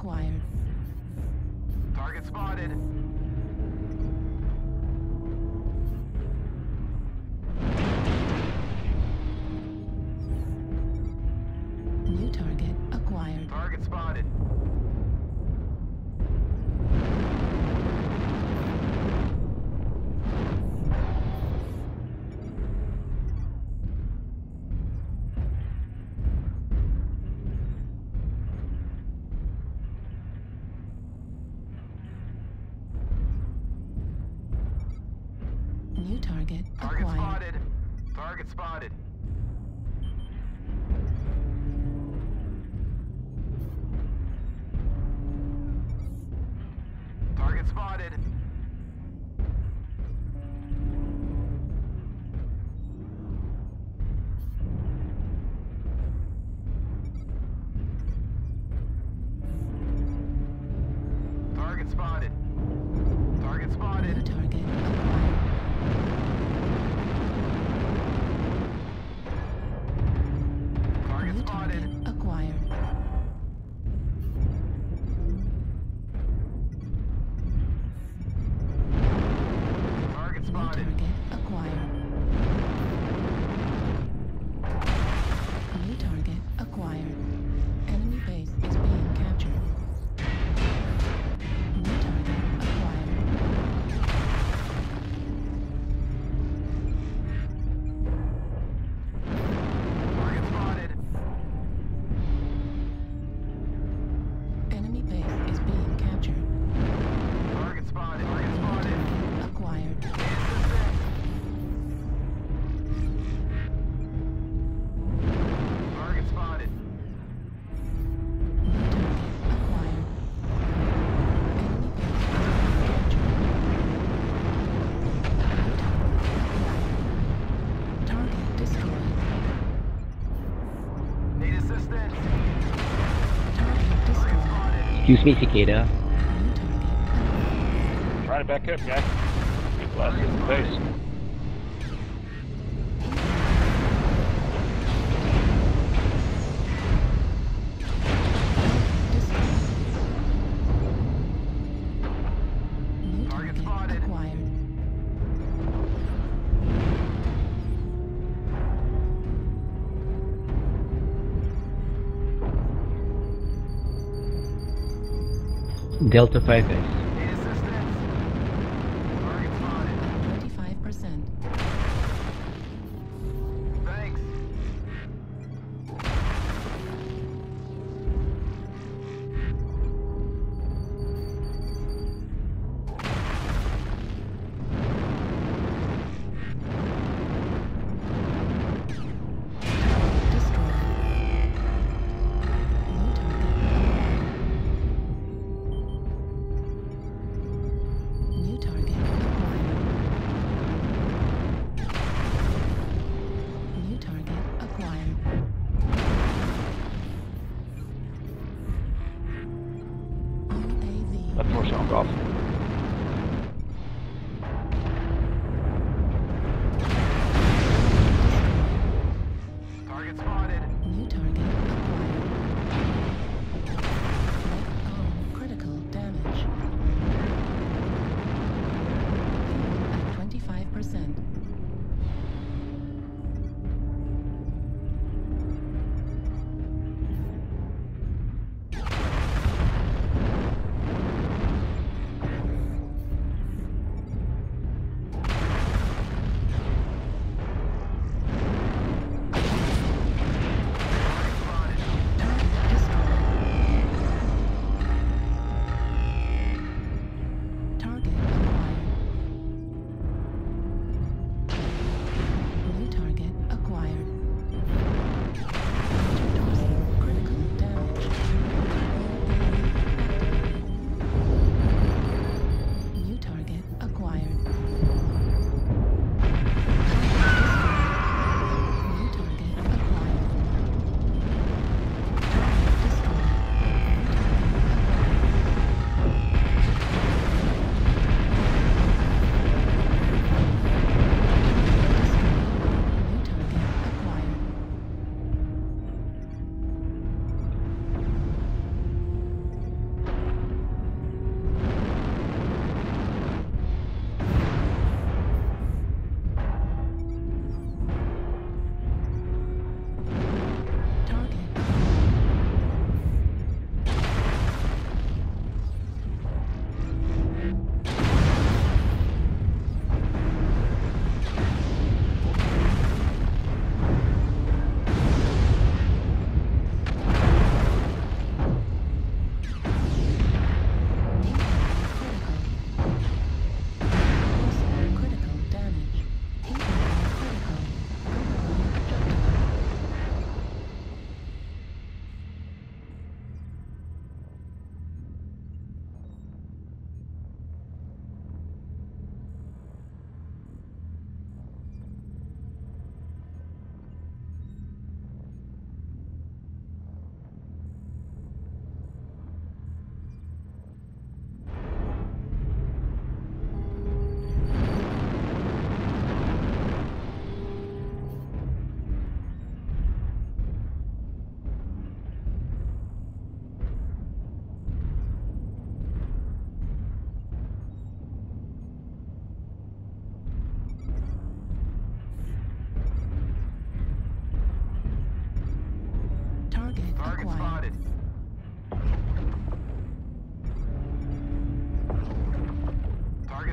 acquired. Target spotted. New target acquired. Target spotted. New target Target acquired. spotted. Target spotted. Target spotted. Target spotted. Target New spotted. target acquired. Target New spotted. target acquired. Target New spotted. target acquired. New target acquired. Enemy base is being captured. New target acquired. Target spotted. Enemy base is being captured. Target spotted. Target New spotted. target acquired. Target spotted. New target acquired. Enemy base is being captured. New target acquired. Target destroyed. Need assistance. Target Target destroyed. spotted. Excuse me, Cicada. New target acquired. Trying to back up, guy. Get blasted in the face. New Target target spotted. acquired. Delta 5S. Need assistance. Target spotted. 25%. Thanks. Destroyed. New target acquired. New target acquired. New target acquired. UAV. Left more sound off. Target spotted. New target acquired. Left arm critical damage. Fuel at 25%.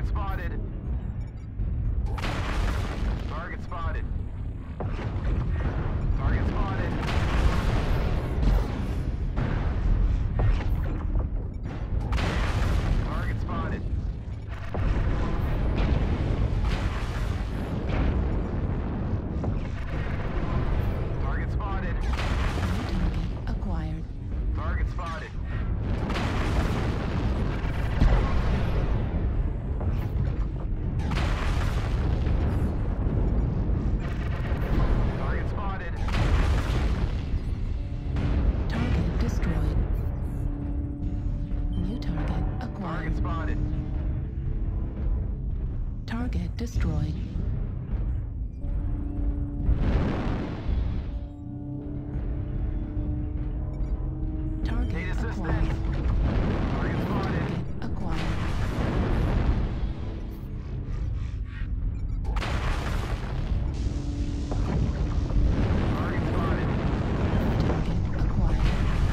Target spotted. Target spotted. Target spotted. Target spotted. Target spotted. Target acquired. Target spotted. Target spotted. Target destroyed. New target Target acquired. spotted. Target destroyed. Target Need assistance. acquired. Target spotted. Target acquired. Target spotted. Target acquired.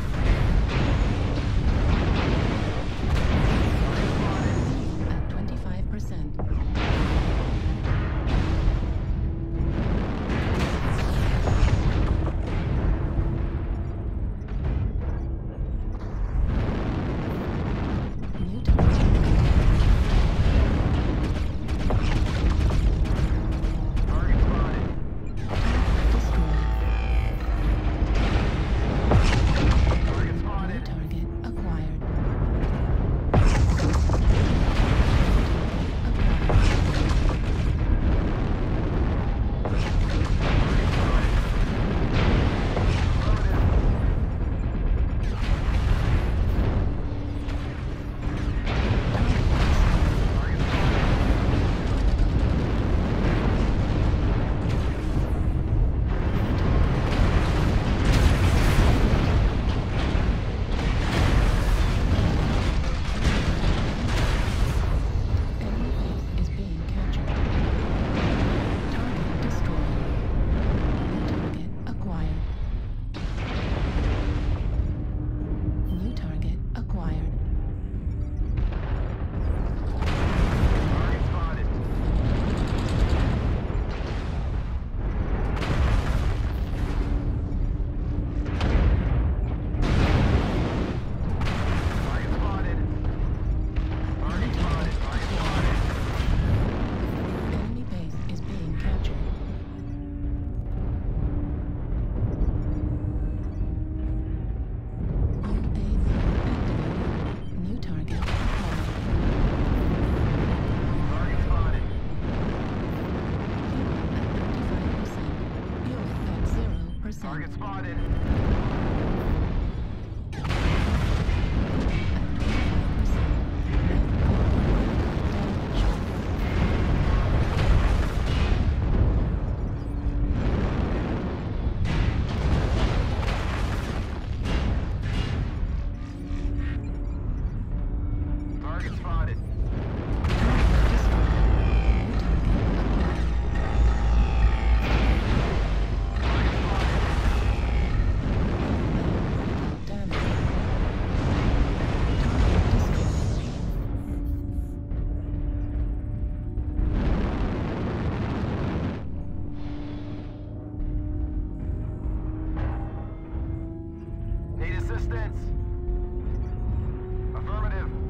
At 25%. New target. Target spotted. Destroyed. Target New spotted. target acquired. Enemy base is being captured. Target destroyed. New target acquired. New target acquired. Target spotted. Target spotted. Target spotted. Target spotted. Enemy base is being captured. UAV activated. New target acquired. Target spotted. Fuel at 25%. Fuel at 0%. Target spotted. At 25%. Damage. Target spotted. Target destroyed. Need assistance. Affirmative.